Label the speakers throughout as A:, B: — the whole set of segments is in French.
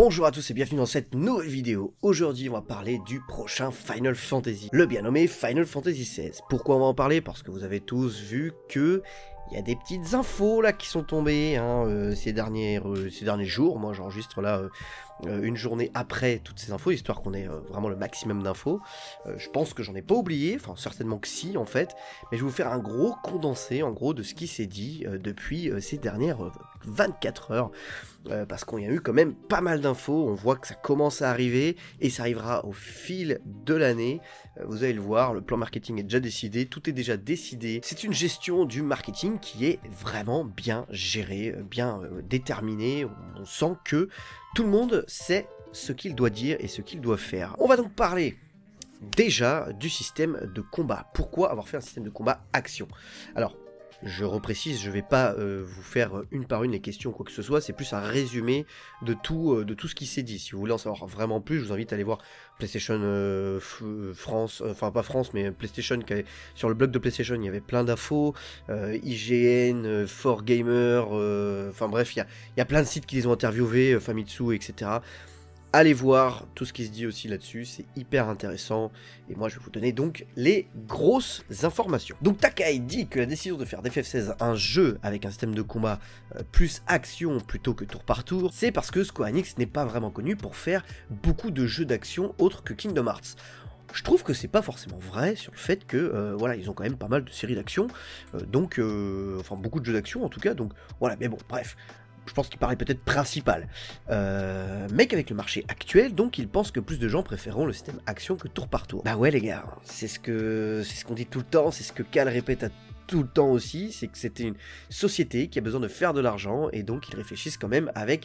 A: Bonjour à tous et bienvenue dans cette nouvelle vidéo. Aujourd'hui on va parler du prochain Final Fantasy, le bien nommé Final Fantasy XVI. Pourquoi on va en parler? Parce que vous avez tous vu que il y a des petites infos là qui sont tombées ces derniers jours. Moi j'enregistre là une journée après toutes ces infos, histoire qu'on ait vraiment le maximum d'infos. Je pense que j'en ai pas oublié, enfin certainement que si en fait, mais je vais vous faire un gros condensé en gros de ce qui s'est dit depuis ces dernières 24 heures. Parce qu'on y a eu quand même pas mal d'infos, on voit que ça commence à arriver, et ça arrivera au fil de l'année. Vous allez le voir, le plan marketing est déjà décidé, tout est déjà décidé. C'est une gestion du marketing qui est vraiment bien gérée, bien déterminée. On sent que tout le monde sait ce qu'il doit dire et ce qu'il doit faire. On va donc parler déjà du système de combat. Pourquoi avoir fait un système de combat action? Alors, je reprécise, je ne vais pas vous faire une par une les questions ou quoi que ce soit, c'est plus un résumé de tout ce qui s'est dit. Si vous voulez en savoir vraiment plus, je vous invite à aller voir PlayStation France, enfin pas France, mais PlayStation, sur le blog de PlayStation, il y avait plein d'infos, IGN, 4Gamer, enfin bref, il y a plein de sites qui les ont interviewés, Famitsu, etc. Allez voir tout ce qui se dit aussi là-dessus, c'est hyper intéressant, et moi je vais vous donner donc les grosses informations. Donc Takai dit que la décision de faire d'FF16 un jeu avec un système de combat plus action plutôt que tour par tour, c'est parce que Square Enix n'est pas vraiment connu pour faire beaucoup de jeux d'action autres que Kingdom Hearts. Je trouve que c'est pas forcément vrai sur le fait que, voilà, ils ont quand même pas mal de séries d'action, enfin beaucoup de jeux d'action en tout cas, donc voilà, mais bon, bref. Je pense qu'il paraît peut-être principal. Mais qu'avec le marché actuel, donc il pense que plus de gens préféreront le système action que tour par tour. Bah ouais les gars, c'est ce qu'on dit tout le temps, c'est ce que Cal répète à tout le temps aussi, c'est que c'était une société qui a besoin de faire de l'argent, et donc ils réfléchissent quand même avec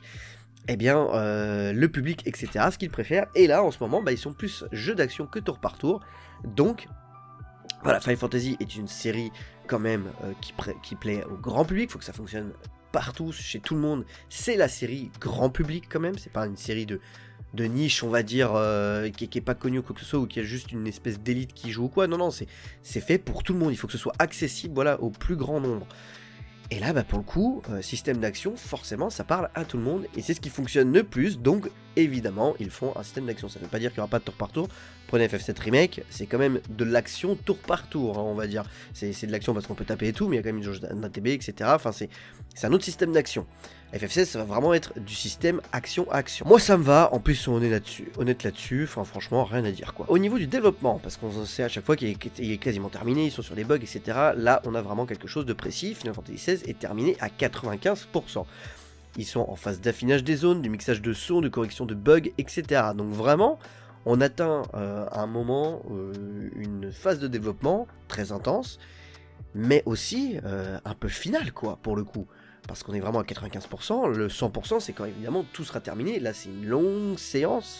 A: le public, etc., ce qu'ils préfèrent. Et là en ce moment, bah, ils sont plus jeux d'action que tour par tour. Donc voilà, Final Fantasy est une série quand même qui plaît au grand public, il faut que ça fonctionne partout, chez tout le monde. C'est la série grand public quand même, c'est pas une série de niche, on va dire, qui est pas connue ou quoi que ce soit, ou qui a juste une espèce d'élite qui joue ou quoi. Non, non, c'est fait pour tout le monde, il faut que ce soit accessible, voilà, au plus grand nombre. Et là, bah, pour le coup, système d'action, forcément, ça parle à tout le monde, et c'est ce qui fonctionne le plus, donc évidemment, ils font un système d'action. Ça ne veut pas dire qu'il n'y aura pas de tour par tour. Prenez FF7 Remake, c'est quand même de l'action tour par tour, hein, on va dire. C'est de l'action parce qu'on peut taper et tout, mais il y a quand même une jauge d'ATB, etc. Enfin, c'est un autre système d'action. FF16, ça va vraiment être du système action-action. Moi, ça me va, en plus, on est honnête là-dessus, enfin, franchement, rien à dire, quoi. Au niveau du développement, parce qu'on sait à chaque fois qu'il est quasiment terminé, ils sont sur des bugs, etc. Là, on a vraiment quelque chose de précis. Final Fantasy XVI est terminé à 95%. Ils sont en phase d'affinage des zones, du mixage de sons, de correction de bugs, etc. Donc vraiment, on atteint à un moment une phase de développement très intense, mais aussi un peu finale, quoi, pour le coup. Parce qu'on est vraiment à 95%, le 100% c'est quand évidemment tout sera terminé. Là c'est une longue séance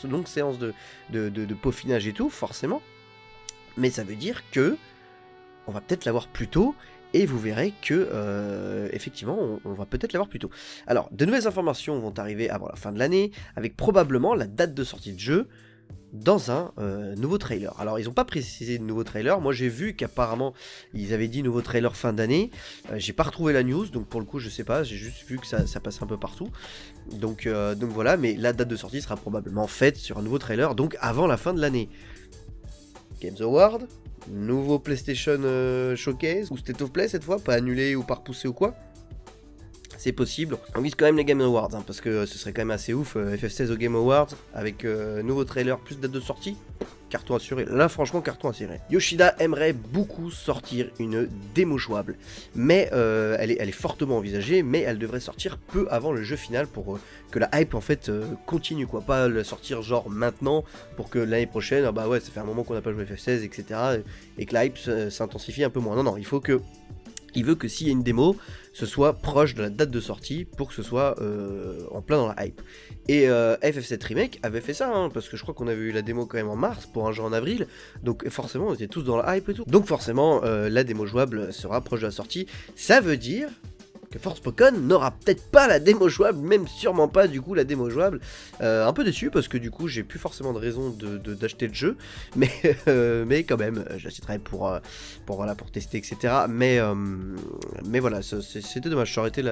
A: de peaufinage et tout, forcément. Mais ça veut dire que on va peut-être l'avoir plus tôt, et vous verrez que effectivement on va peut-être l'avoir plus tôt. Alors, de nouvelles informations vont arriver avant la fin de l'année, avec probablement la date de sortie de jeu dans un nouveau trailer. Alors ils n'ont pas précisé de nouveau trailer, moi j'ai vu qu'apparemment ils avaient dit nouveau trailer fin d'année, j'ai pas retrouvé la news, donc pour le coup je sais pas, j'ai juste vu que ça passe un peu partout, donc voilà, mais la date de sortie sera probablement faite sur un nouveau trailer, donc avant la fin de l'année. Games Award, nouveau PlayStation Showcase, ou State of Play cette fois, pas annulé ou pas repoussé ou quoi. C'est possible. On vise quand même les Game Awards, hein, parce que ce serait quand même assez ouf. FF16 au Game Awards, avec nouveau trailer, plus date de sortie, carton assuré. Là, franchement, carton assuré. Yoshida aimerait beaucoup sortir une démo jouable, mais elle est fortement envisagée, mais elle devrait sortir peu avant le jeu final pour que la hype, en fait, continue, quoi. Pas la sortir genre maintenant, pour que l'année prochaine, ah bah ouais, ça fait un moment qu'on n'a pas joué FF16, etc., et que la hype s'intensifie un peu moins. Non, non, il veut que s'il y a une démo, ce soit proche de la date de sortie pour que ce soit en plein dans la hype. Et FF7 Remake avait fait ça, hein, parce que je crois qu'on avait eu la démo quand même en mars pour un jeu en avril, donc forcément on était tous dans la hype et tout. Donc forcément la démo jouable sera proche de la sortie, ça veut dire que Forspoken n'aura peut-être pas la démo jouable, même sûrement pas du coup la démo jouable. Un peu déçu parce que du coup j'ai plus forcément de raison d'acheter le jeu, mais quand même j'achèterai pour tester, etc. Mais voilà, c'était dommage, ça aurait été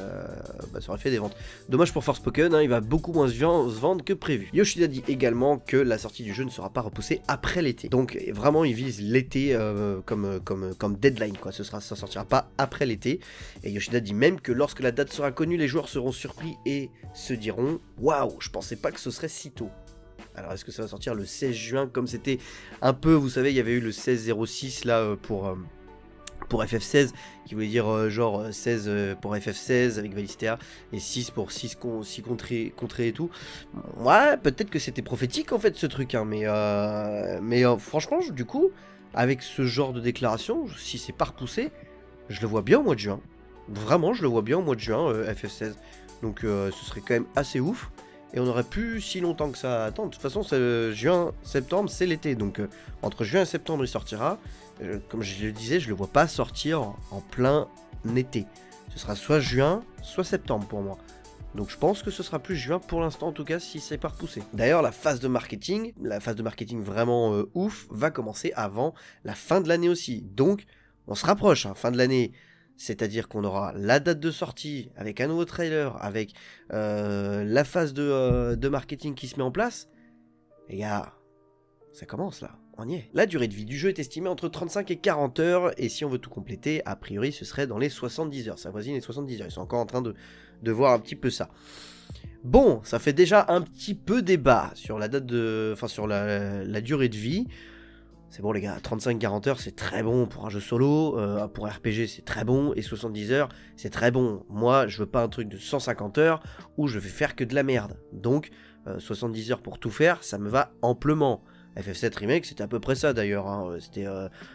A: ça aurait fait des ventes. Dommage pour Forspoken, hein, il va beaucoup moins se vendre que prévu. Yoshida dit également que la sortie du jeu ne sera pas repoussée après l'été. Donc vraiment il vise l'été comme deadline, quoi. Ça sortira pas après l'été. Et Yoshida dit même que lorsque la date sera connue, les joueurs seront surpris et se diront waouh, je pensais pas que ce serait si tôt. Alors est-ce que ça va sortir le 16 juin comme c'était un peu, vous savez, il y avait eu le 16-06 là pour FF16 qui voulait dire genre 16 pour FF16 avec Valistea et 6 pour 6 contrées et tout. Ouais, peut-être que c'était prophétique en fait ce truc, hein, mais franchement du coup avec ce genre de déclaration, si c'est pas repoussé, je le vois bien au mois de juin. Vraiment, je le vois bien au mois de juin FF16. Donc ce serait quand même assez ouf. Et on aurait pu si longtemps que ça attendre. De toute façon, juin, septembre, c'est l'été. Donc entre juin et septembre, il sortira. Comme je le disais, je le vois pas sortir en plein été. Ce sera soit juin, soit septembre pour moi. Donc je pense que ce sera plus juin pour l'instant, en tout cas, si c'est pas repoussé. D'ailleurs, la phase de marketing vraiment ouf, va commencer avant la fin de l'année aussi. Donc, on se rapproche, hein, fin de l'année. C'est-à-dire qu'on aura la date de sortie, avec un nouveau trailer, avec la phase de marketing qui se met en place. Les gars, ça commence là, on y est. La durée de vie du jeu est estimée entre 35 et 40 heures, et si on veut tout compléter, a priori ce serait dans les 70 heures. Ça voisine les 70 heures, ils sont encore en train de voir un petit peu ça. Bon, ça fait déjà un petit peu débat sur la date sur la durée de vie. C'est bon les gars, 35-40 heures c'est très bon pour un jeu solo, pour un RPG c'est très bon, et 70 heures c'est très bon. Moi je veux pas un truc de 150 heures où je vais faire que de la merde. Donc 70 heures pour tout faire, ça me va amplement. FF7 Remake c'était à peu près ça d'ailleurs, hein. C'était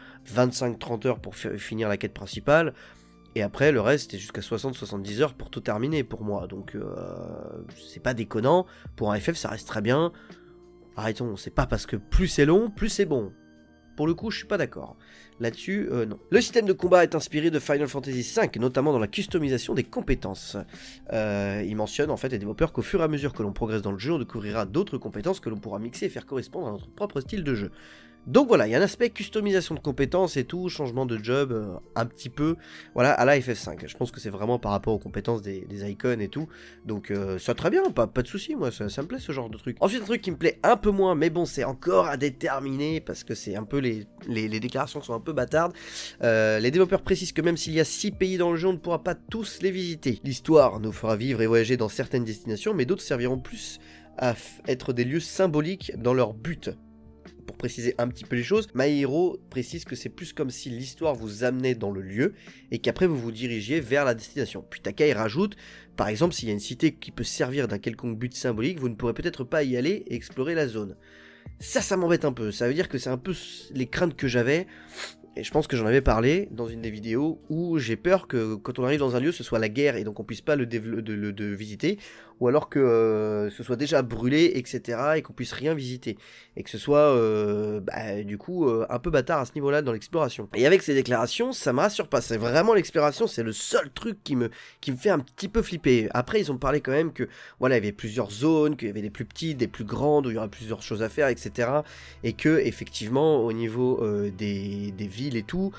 A: 25-30 heures pour finir la quête principale, et après le reste c'était jusqu'à 60-70 heures pour tout terminer pour moi. Donc c'est pas déconnant, pour un FF ça reste très bien. Arrêtons, c'est pas parce que plus c'est long, plus c'est bon. Pour le coup, je suis pas d'accord. Là-dessus, non. Le système de combat est inspiré de Final Fantasy V, notamment dans la customisation des compétences. Il mentionne en fait les développeurs qu'au fur et à mesure que l'on progresse dans le jeu, on découvrira d'autres compétences que l'on pourra mixer et faire correspondre à notre propre style de jeu. Donc voilà, il y a un aspect customisation de compétences et tout, changement de job, un petit peu, voilà, à la FF5. Je pense que c'est vraiment par rapport aux compétences des icônes et tout. Donc ça très bien, pas de souci, moi, ça me plaît ce genre de truc. Ensuite, un truc qui me plaît un peu moins, mais bon, c'est encore à déterminer, parce que c'est un peu les déclarations sont un peu bâtardes. Les développeurs précisent que même s'il y a 6 pays dans le jeu, on ne pourra pas tous les visiter. L'histoire nous fera vivre et voyager dans certaines destinations, mais d'autres serviront plus à être des lieux symboliques dans leur but. Pour préciser un petit peu les choses, Maehiro précise que c'est plus comme si l'histoire vous amenait dans le lieu et qu'après vous vous dirigiez vers la destination. Puis Takai rajoute, par exemple, s'il y a une cité qui peut servir d'un quelconque but symbolique, vous ne pourrez peut-être pas y aller et explorer la zone. Ça m'embête un peu, ça veut dire que c'est un peu les craintes que j'avais, et je pense que j'en avais parlé dans une des vidéos, où j'ai peur que quand on arrive dans un lieu, ce soit la guerre et donc on puisse pas le visiter, ou alors que ce soit déjà brûlé, etc., et qu'on puisse rien visiter, et que ce soit du coup un peu bâtard à ce niveau-là dans l'exploration. Et avec ces déclarations, ça me rassure pas, c'est vraiment l'exploration, c'est le seul truc qui me fait un petit peu flipper. Après ils ont parlé quand même que voilà, il y avait plusieurs zones, qu'il y avait des plus petites, des plus grandes, où il y aurait plusieurs choses à faire, etc., et que effectivement au niveau des villes et tout,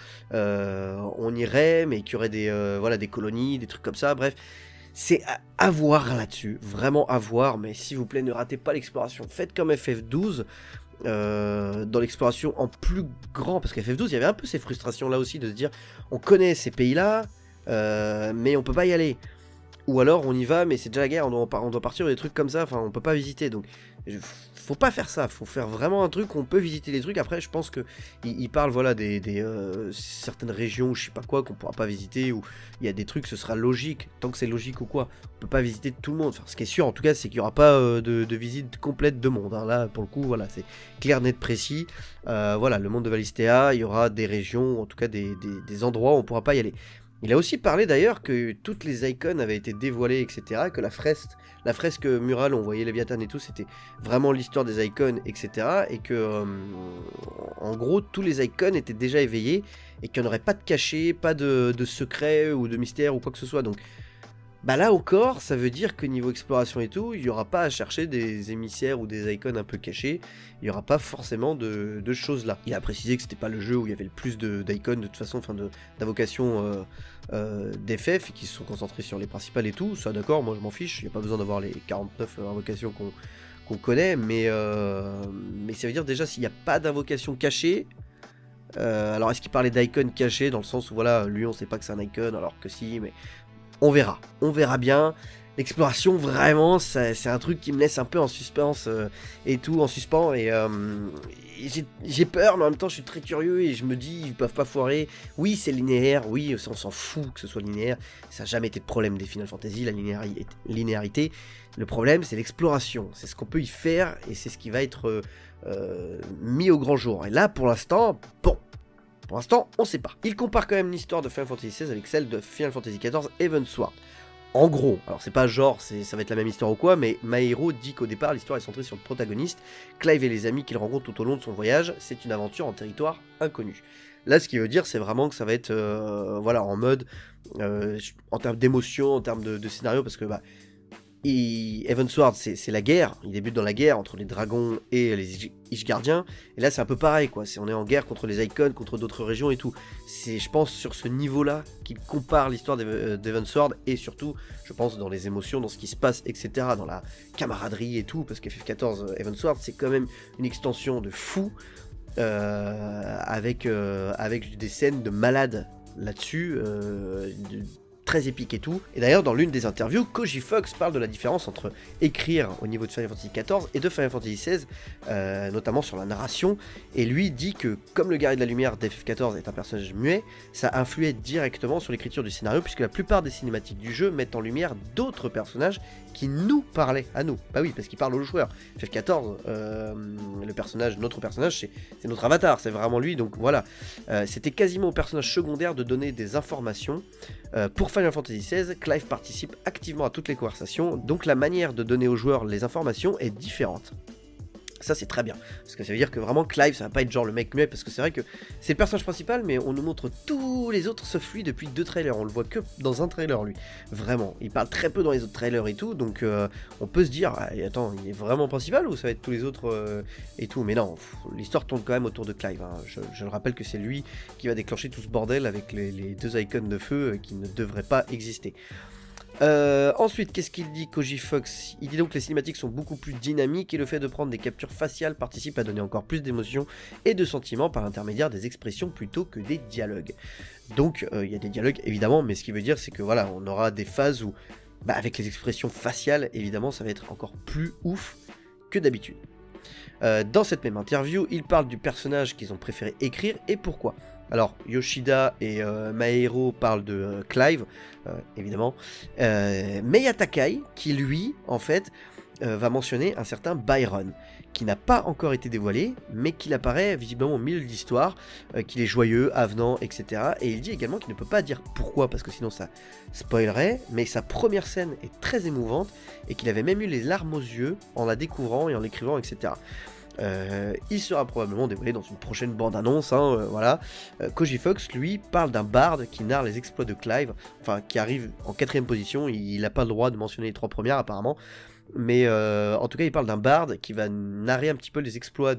A: on irait, mais qu'il y aurait des colonies, des trucs comme ça, bref. C'est à voir là-dessus, vraiment à voir, mais s'il vous plaît, ne ratez pas l'exploration. Faites comme FF12, dans l'exploration en plus grand, parce qu'FF12, il y avait un peu ces frustrations-là aussi, de se dire, on connaît ces pays-là, mais on peut pas y aller. Ou alors, on y va, mais c'est déjà la guerre, on doit partir, des trucs comme ça, enfin, on peut pas visiter, donc... Faut pas faire ça, faut faire vraiment un truc où on peut visiter les trucs. Après je pense que il parle voilà certaines régions ou je sais pas quoi qu'on pourra pas visiter, où il y a des trucs, ce sera logique, tant que c'est logique ou quoi, on peut pas visiter tout le monde. Enfin, ce qui est sûr en tout cas, c'est qu'il y aura pas de visite complète de monde, hein. Là pour le coup voilà, c'est clair, net, précis. Voilà, le monde de Valistea, il y aura des régions, en tout cas des endroits où on pourra pas y aller. Il a aussi parlé d'ailleurs que toutes les icônes avaient été dévoilées, etc., que la fresque murale, on voyait Léviathan et tout, c'était vraiment l'histoire des icônes, etc., et que, en gros, tous les icônes étaient déjà éveillés, et qu'il n'y en aurait pas de cachet, pas de secret, ou de mystère, ou quoi que ce soit, donc... Bah là encore, ça veut dire que niveau exploration et tout, il n'y aura pas à chercher des émissaires ou des icônes un peu cachés, il n'y aura pas forcément de choses là. Il a précisé que c'était pas le jeu où il y avait le plus d'icônes de toute façon, enfin d'invocations d'FF, et qui se sont concentrés sur les principales et tout, ça d'accord, moi je m'en fiche, il n'y a pas besoin d'avoir les 49 invocations qu'on connaît, mais ça veut dire déjà s'il n'y a pas d'invocation cachée, alors est-ce qu'il parlait d'icônes cachées dans le sens où voilà, lui on sait pas que c'est un icône alors que si, mais... On verra bien. L'exploration, vraiment, c'est un truc qui me laisse un peu en suspens et tout, en suspens. Et j'ai peur, mais en même temps, je suis très curieux et je me dis, ils peuvent pas foirer. Oui, c'est linéaire, oui, on s'en fout que ce soit linéaire. Ça n'a jamais été de problème des Final Fantasy, la linéarité. Le problème, c'est l'exploration. C'est ce qu'on peut y faire et c'est ce qui va être mis au grand jour. Et là, pour l'instant, bon. Pour l'instant, on sait pas. Il compare quand même l'histoire de Final Fantasy XVI avec celle de Final Fantasy XIV Heavensward. En gros, alors c'est pas genre, ça va être la même histoire ou quoi, mais Maero dit qu'au départ, l'histoire est centrée sur le protagoniste, Clive et les amis qu'il rencontre tout au long de son voyage, c'est une aventure en territoire inconnu. Là, ce qui veut dire, c'est vraiment que ça va être, voilà, en mode, en termes d'émotion, en termes de scénario, parce que, bah, Heavensward, c'est la guerre, il débute dans la guerre entre les dragons et les Ishgardiens, et là c'est un peu pareil, quoi. On est en guerre contre les icônes, contre d'autres régions et tout. C'est, je pense, sur ce niveau-là qu'il compare l'histoire d'Heavensward, et surtout, je pense, dans les émotions, dans ce qui se passe, etc., dans la camaraderie et tout, parce qu'FF14 Heavensward, c'est quand même une extension de fou, avec des scènes de malades là-dessus, très épique et tout. Et d'ailleurs, dans l'une des interviews, Koji Fox parle de la différence entre écrire au niveau de Final Fantasy XIV et de Final Fantasy XVI, notamment sur la narration, et lui dit que, comme le guerrier de la lumière d'FF14 est un personnage muet, ça influait directement sur l'écriture du scénario, puisque la plupart des cinématiques du jeu mettent en lumière d'autres personnages qui nous parlaient à nous. Bah oui, parce qu'il parle aux joueurs. FF14, notre personnage, c'est notre avatar, c'est vraiment lui, donc voilà. C'était quasiment au personnage secondaire de donner des informations. Pour Final Fantasy XVI, Clive participe activement à toutes les conversations, donc la manière de donner aux joueurs les informations est différente. Ça c'est très bien, parce que ça veut dire que vraiment Clive ça va pas être genre le mec muet, parce que c'est vrai que c'est le personnage principal, mais on nous montre tous les autres sauf lui depuis 2 trailers, on le voit que dans un trailer lui, vraiment, il parle très peu dans les autres trailers et tout, donc on peut se dire, ah, attends, il est vraiment principal ou ça va être tous les autres et tout, mais non, l'histoire tourne quand même autour de Clive, hein. Je le rappelle que c'est lui qui va déclencher tout ce bordel avec les 2 icônes de feu qui ne devraient pas exister. Ensuite, qu'est-ce qu'il dit, Koji Fox? Il dit donc que les cinématiques sont beaucoup plus dynamiques et le fait de prendre des captures faciales participe à donner encore plus d'émotions et de sentiments par l'intermédiaire des expressions plutôt que des dialogues. Donc, il y a des dialogues évidemment, mais ce qui veut dire c'est que voilà, on aura des phases où, bah, avec les expressions faciales, évidemment, ça va être encore plus ouf que d'habitude. Dans cette même interview, il parle du personnage qu'ils ont préféré écrire et pourquoi. Alors, Yoshida et Maero parlent de Clive, évidemment, mais il y a Takai qui, lui, en fait, va mentionner un certain Byron, qui n'a pas encore été dévoilé, mais qu'il apparaît visiblement au milieu de l'histoire, qu'il est joyeux, avenant, etc. Et il dit également qu'il ne peut pas dire pourquoi, parce que sinon ça spoilerait, mais sa première scène est très émouvante, et qu'il avait même eu les larmes aux yeux en la découvrant et en l'écrivant, etc. Il sera probablement dévoilé dans une prochaine bande-annonce, hein, voilà. Koji Fox, lui, parle d'un barde qui narre les exploits de Clive, enfin, qui arrive en 4ème position, il n'a pas le droit de mentionner les 3 premières, apparemment, mais en tout cas, il parle d'un barde qui va narrer un petit peu les exploits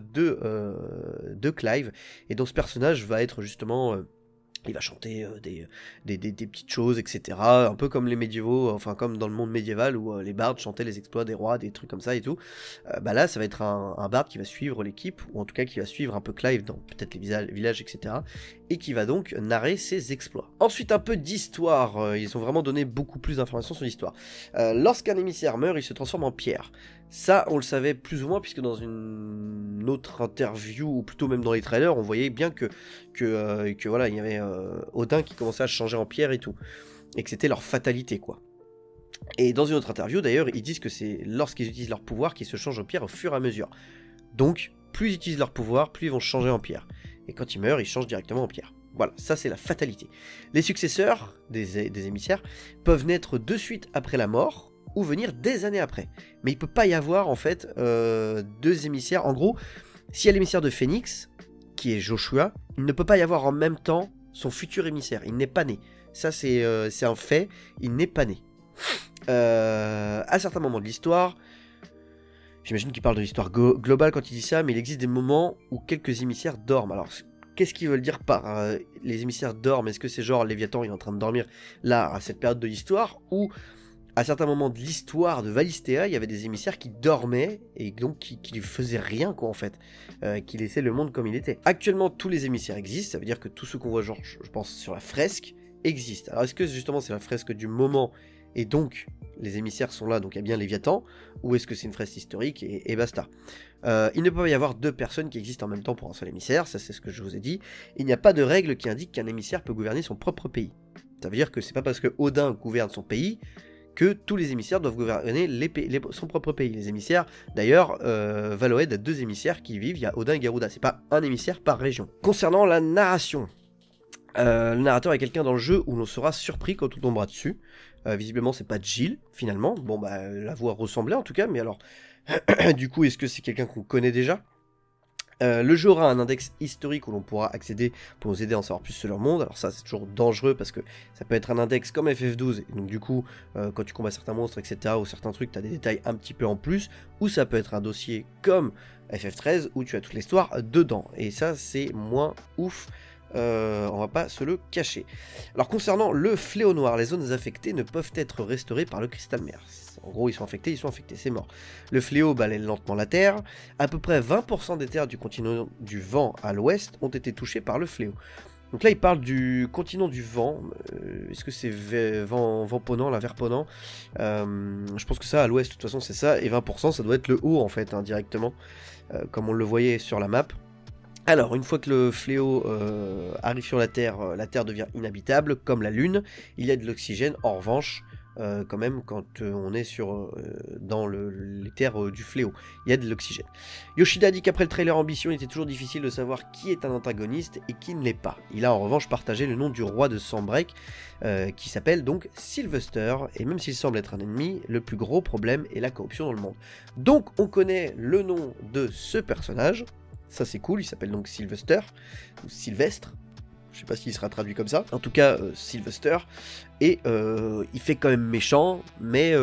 A: de Clive, et dont ce personnage va être justement... il va chanter des petites choses, etc. Un peu comme les médiévaux, enfin comme dans le monde médiéval où les bardes chantaient les exploits des rois, des trucs comme ça et tout. Bah là, ça va être un barde qui va suivre l'équipe, ou en tout cas qui va suivre un peu Clive dans peut-être les villages, etc. Et qui va donc narrer ses exploits. Ensuite, un peu d'histoire. Ils ont vraiment donné beaucoup plus d'informations sur l'histoire. Lorsqu'un émissaire meurt, il se transforme en pierre. Ça, on le savait plus ou moins, puisque dans une autre interview, ou plutôt même dans les trailers, on voyait bien que voilà, il y avait Odin qui commençait à changer en pierre et tout, et que c'était leur fatalité, quoi. Et dans une autre interview, d'ailleurs, ils disent que c'est lorsqu'ils utilisent leur pouvoir qu'ils se changent en pierre au fur et à mesure. Donc, plus ils utilisent leur pouvoir, plus ils vont changer en pierre. Et quand ils meurent, ils changent directement en pierre. Voilà, ça c'est la fatalité. Les successeurs des émissaires peuvent naître de suite après la mort, ou venir des années après. Mais il peut pas y avoir, en fait, deux émissaires. En gros, s'il y a l'émissaire de Phénix, qui est Joshua, il ne peut pas y avoir en même temps son futur émissaire. Il n'est pas né. Ça, c'est un fait. Il n'est pas né. À certains moments de l'histoire, j'imagine qu'il parle de l'histoire globale quand il dit ça, mais il existe des moments où quelques émissaires dorment. Alors, qu'est-ce qu'ils veulent dire par les émissaires dorment? Est-ce que c'est genre Léviathan il est en train de dormir là, à cette période de l'histoire, ou à certains moments de l'histoire de Valisthea, il y avait des émissaires qui dormaient et donc qui faisaient rien, quoi, en fait, qui laissaient le monde comme il était. Actuellement, tous les émissaires existent, ça veut dire que tout ce qu'on voit, genre, je pense, sur la fresque, existe. Alors, est-ce que justement c'est la fresque du moment et donc les émissaires sont là, donc il y a bien Léviathan, ou est-ce que c'est une fresque historique et basta? Il ne peut pas y avoir deux personnes qui existent en même temps pour un seul émissaire, ça c'est ce que je vous ai dit. Il n'y a pas de règle qui indique qu'un émissaire peut gouverner son propre pays. Ça veut dire que c'est pas parce que Odin gouverne son pays que tous les émissaires doivent gouverner son propre pays. Les émissaires, d'ailleurs, Valoed a deux émissaires qui vivent, il y a Odin et Garuda, c'est pas un émissaire par région. Concernant la narration, le narrateur est quelqu'un dans le jeu où l'on sera surpris quand on tombera dessus. Visiblement c'est pas Jill, finalement, bon bah la voix ressemblait en tout cas, mais alors, du coup est-ce que c'est quelqu'un qu'on connaît déjà? Le jeu aura un index historique où l'on pourra accéder pour nous aider à en savoir plus sur leur monde. Alors ça c'est toujours dangereux parce que ça peut être un index comme FF12 et donc du coup quand tu combats certains monstres etc ou certains trucs tu as des détails un petit peu en plus, ou ça peut être un dossier comme FF13 où tu as toute l'histoire dedans et ça c'est moins ouf. On va pas se le cacher. Alors concernant le fléau noir, les zones affectées ne peuvent être restaurées par le cristal mère. En gros ils sont infectés, c'est mort. Le fléau balaie lentement la Terre. À peu près 20% des terres du continent du vent à l'ouest ont été touchées par le fléau. Donc là il parle du continent du vent. Est-ce que c'est vent ponant, la vert ponant? Je pense que ça à l'ouest de toute façon c'est ça. Et 20% ça doit être le haut en fait, hein, directement. Comme on le voyait sur la map. Alors, une fois que le fléau arrive sur la Terre devient inhabitable, comme la Lune. Il y a de l'oxygène, en revanche, quand même, quand on est dans les terres du fléau. Il y a de l'oxygène. Yoshida dit qu'après le trailer Ambition, il était toujours difficile de savoir qui est un antagoniste et qui ne l'est pas. Il a en revanche partagé le nom du roi de Sanbreak, qui s'appelle donc Sylvester, et même s'il semble être un ennemi, le plus gros problème est la corruption dans le monde. Donc, on connaît le nom de ce personnage. Ça c'est cool, il s'appelle donc Sylvester, ou Sylvestre, je sais pas s'il sera traduit comme ça, en tout cas Sylvester, et il fait quand même méchant, mais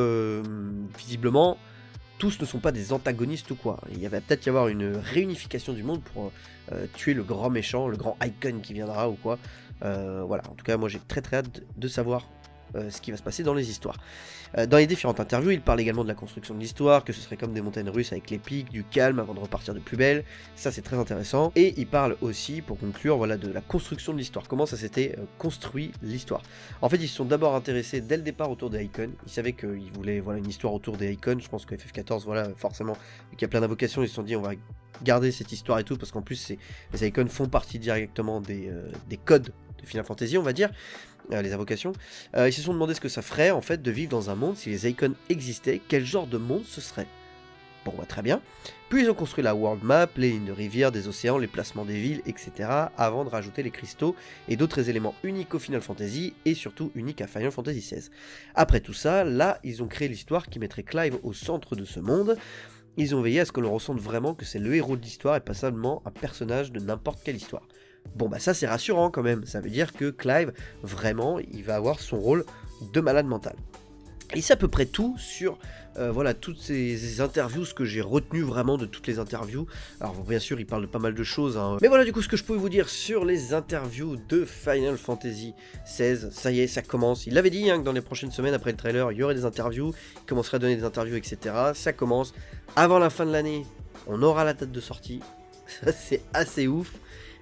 A: visiblement tous ne sont pas des antagonistes ou quoi. Il va peut-être y avoir une réunification du monde pour tuer le grand méchant, le grand Icon qui viendra ou quoi, voilà, en tout cas moi j'ai très hâte de savoir ce qui va se passer dans les histoires. Dans les différentes interviews, il parle également de la construction de l'histoire, que ce serait comme des montagnes russes avec les pics, du calme avant de repartir de plus belle, ça c'est très intéressant. Et il parle aussi, pour conclure, voilà, de la construction de l'histoire, comment ça s'était construit l'histoire. En fait, ils se sont d'abord intéressés dès le départ autour des Icons, ils savaient qu'ils voulaient voilà, une histoire autour des Icons, je pense que FF14, voilà, forcément, vu qu'il y a plein d'invocations, ils se sont dit on va garder cette histoire et tout, parce qu'en plus les Icons font partie directement des codes de Final Fantasy, on va dire. Les invocations, ils se sont demandé ce que ça ferait en fait de vivre dans un monde si les Icons existaient, quel genre de monde ce serait. Bon bah très bien. Puis ils ont construit la world map, les lignes de rivières, des océans, les placements des villes, etc. avant de rajouter les cristaux et d'autres éléments uniques au Final Fantasy et surtout uniques à Final Fantasy XVI. Après tout ça, là ils ont créé l'histoire qui mettrait Clive au centre de ce monde. Ils ont veillé à ce que l'on ressente vraiment que c'est le héros de l'histoire et pas seulement un personnage de n'importe quelle histoire. Bon bah ça c'est rassurant quand même, ça veut dire que Clive, vraiment, il va avoir son rôle de malade mental. Et c'est à peu près tout sur voilà, toutes ces interviews, ce que j'ai retenu vraiment de toutes les interviews. Alors bien sûr il parle de pas mal de choses, hein. Mais voilà du coup ce que je pouvais vous dire sur les interviews de Final Fantasy XVI. Ça y est, ça commence, il l'avait dit hein, que dans les prochaines semaines après le trailer, il y aurait des interviews, il commencerait à donner des interviews, etc. Ça commence, avant la fin de l'année, on aura la date de sortie, ça c'est assez ouf.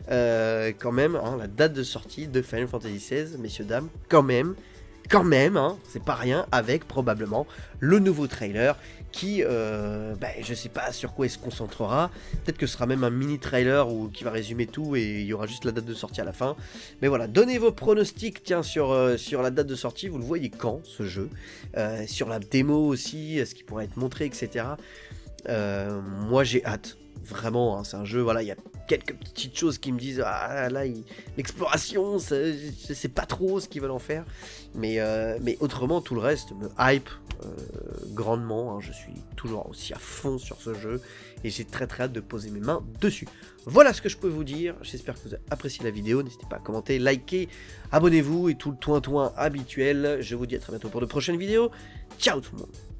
A: Quand même, hein, la date de sortie de Final Fantasy XVI, messieurs, dames, quand même, hein, c'est pas rien, avec probablement le nouveau trailer qui, je sais pas sur quoi il se concentrera, peut-être que ce sera même un mini trailer qui va résumer tout et il y aura juste la date de sortie à la fin, mais voilà, donnez vos pronostics, tiens, sur la date de sortie, vous le voyez quand, ce jeu, sur la démo aussi, ce qui pourrait être montré, etc. Moi j'ai hâte, vraiment, hein, c'est un jeu, voilà, il y a quelques petites choses qui me disent, ah là, l'exploration, je sais pas trop ce qu'ils veulent en faire, mais autrement, tout le reste me hype grandement, hein, je suis toujours aussi à fond sur ce jeu, et j'ai très hâte de poser mes mains dessus. Voilà ce que je peux vous dire, j'espère que vous avez apprécié la vidéo, n'hésitez pas à commenter, liker, abonnez-vous, et tout le toin habituel. Je vous dis à très bientôt pour de prochaines vidéos, ciao tout le monde.